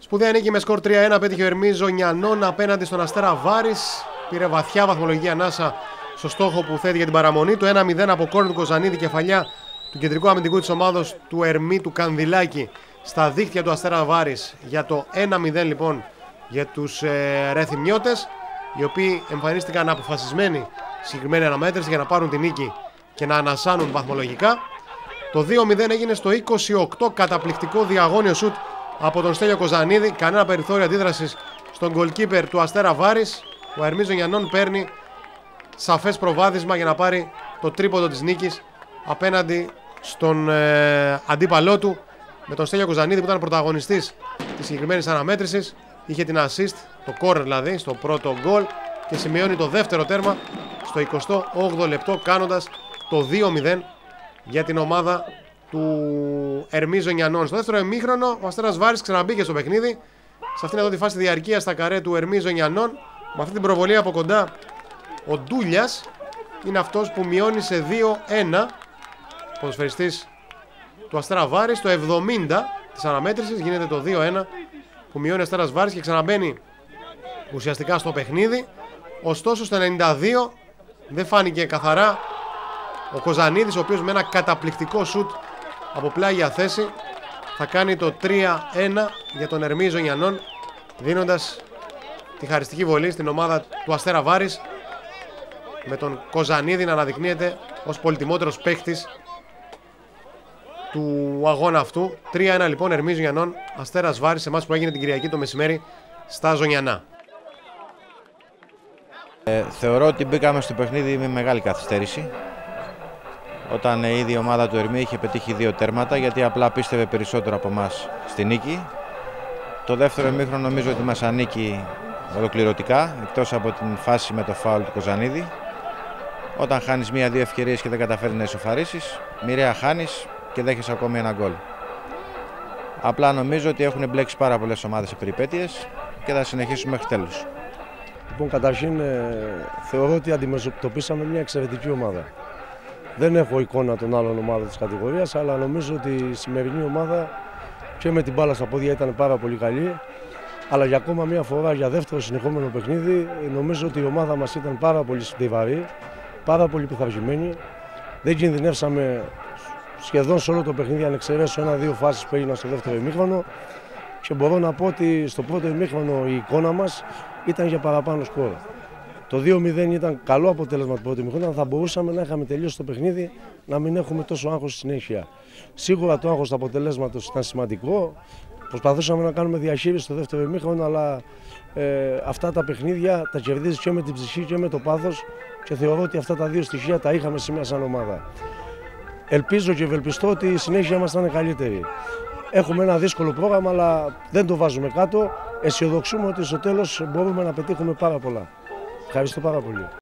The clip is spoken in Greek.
Σπουδαία νίκη με σκορ 3-1 πέτυχε ο Ερμίζο Νιανών απέναντι στον Αστέρα Βάρης. Πήρε βαθιά βαθμολογική ανάσα στο στόχο που θέτει για την παραμονή του. 1-0 από κόρνο του Κοζανίδη, κεφαλιά του κεντρικού αμυντικού της ομάδος του Ερμή του Κανδυλάκη στα δίχτυα του Αστέρα Βάρης για το 1-0 λοιπόν για τους Ρεθυμιώτες, οι οποίοι εμφανίστηκαν αποφασισμένοι συγκεκριμένη αναμέτρηση για να πάρουν την νίκη και να ανασάνουν βαθμολογικά. Το 2-0 έγινε στο 28, καταπληκτικό διαγώνιο σουτ από τον Στέλιο Κοζανίδη, κανένα περιθώριο αντίδρασης στον goalkeeper του Αστέρα Βάρης. Ο Ερμίζο Νιανών παίρνει σαφές προβάδισμα για να πάρει το τρίποντο της νίκης απέναντι στον αντίπαλό του, με τον Στέλιο Κοζανίδη που ήταν πρωταγωνιστής της συγκεκριμένης αναμέτρησης. Είχε την assist, το corner δηλαδή, στο πρώτο γκολ και σημειώνει το δεύτερο τέρμα στο 28ο λεπτό, κάνοντας το 2-0 για την ομάδα του Ερμίζο Νιανών. Στο δεύτερο ημίχρονο ο Αστέρας Βάρης ξαναμπήκε στο παιχνίδι. Σε αυτήν εδώ τη φάση διαρκείας στα καρέ του Ερμίζο Νιανών, με αυτή την προβολή από κοντά ο Ντούλιας είναι αυτός που μειώνει σε 2-1. Ποδοσφαιριστής του Αστέρα Βάρης στο 70 της αναμέτρησης γίνεται το 2-1 που μειώνει ο Αστέρας Βάρης και ξαναμπαίνει ουσιαστικά στο παιχνίδι. Ωστόσο στο 92 δεν φάνηκε καθαρά ο Κοζανίδης, ο οποίος με ένα καταπληκτικό σουτ από πλάγια θέση θα κάνει το 3-1 για τον Ερμίζο Νιανών, δίνοντας τη χαριστική βολή στην ομάδα του Αστέρα Βάρης, με τον Κοζανίδη να αναδεικνύεται ως πολυτιμότερος παίκτης του αγώνα αυτού. 3-1 λοιπόν Ερμίζο Νιανών Αστέρας Βάρης σε εμάς που έγινε την Κυριακή το μεσημέρι στα Ζωνιανά. Θεωρώ ότι μπήκαμε στο παιχνίδι με μεγάλη καθυστέρηση, όταν ήδη η ομάδα του Ερμή είχε πετύχει 2 τέρματα, γιατί απλά πίστευε περισσότερο από εμάς στη νίκη. Το δεύτερο ημίχρονο νομίζω ότι μας ανήκει ολοκληρωτικά, εκτός από την φάση με το φάουλ του Κοζανίδη. Όταν χάνεις 1-2 ευκαιρίες και δεν καταφέρεις να ισοφαρίσεις, μοιραία χάνεις και δέχεσαι ακόμη ένα γκολ. Απλά νομίζω ότι έχουν μπλέξει πάρα πολλές ομάδες σε περιπέτειες και θα συνεχίσουμε μέχρι τέλους. Λοιπόν, καταρχήν θεωρώ ότι αντιμετωπίσαμε μια εξαιρετική ομάδα. Δεν έχω εικόνα των άλλων ομάδων της κατηγορίας, αλλά νομίζω ότι η σημερινή ομάδα και με την μπάλα στα πόδια ήταν πάρα πολύ καλή. Αλλά για ακόμα μια φορά, για δεύτερο συνεχόμενο παιχνίδι, νομίζω ότι η ομάδα μας ήταν πάρα πολύ στιβαρή, πάρα πολύ πειθαρχημένη. Δεν κινδυνεύσαμε σχεδόν σε όλο το παιχνίδι, αν εξαιρέσω 1-2 φάσεις που έγιναν στο δεύτερο ημίχρονο. Και μπορώ να πω ότι στο πρώτο ημίχρονο η εικόνα μας ήταν για παραπάνω σκορ. Το 2-0 ήταν καλό αποτέλεσμα του πρώτου ημίχρονου, αλλά θα μπορούσαμε να είχαμε τελειώσει το παιχνίδι, να μην έχουμε τόσο άγχος στη συνέχεια. Σίγουρα το άγχος του αποτελέσματος ήταν σημαντικό. Προσπαθούσαμε να κάνουμε διαχείριση στο δεύτερο ημίχρονο, αλλά αυτά τα παιχνίδια τα κερδίζεις και με την ψυχή και με το πάθος, και θεωρώ ότι αυτά τα δύο στοιχεία τα είχαμε σήμερα σαν ομάδα. Ελπίζω και ευελπιστώ ότι η συνέχεια μας θα είναι καλύτερη. Έχουμε ένα δύσκολο πρόγραμμα, αλλά δεν το βάζουμε κάτω. Αισιοδοξούμε ότι στο τέλος μπορούμε να πετύχουμε πάρα πολλά. Ευχαριστώ πάρα πολύ.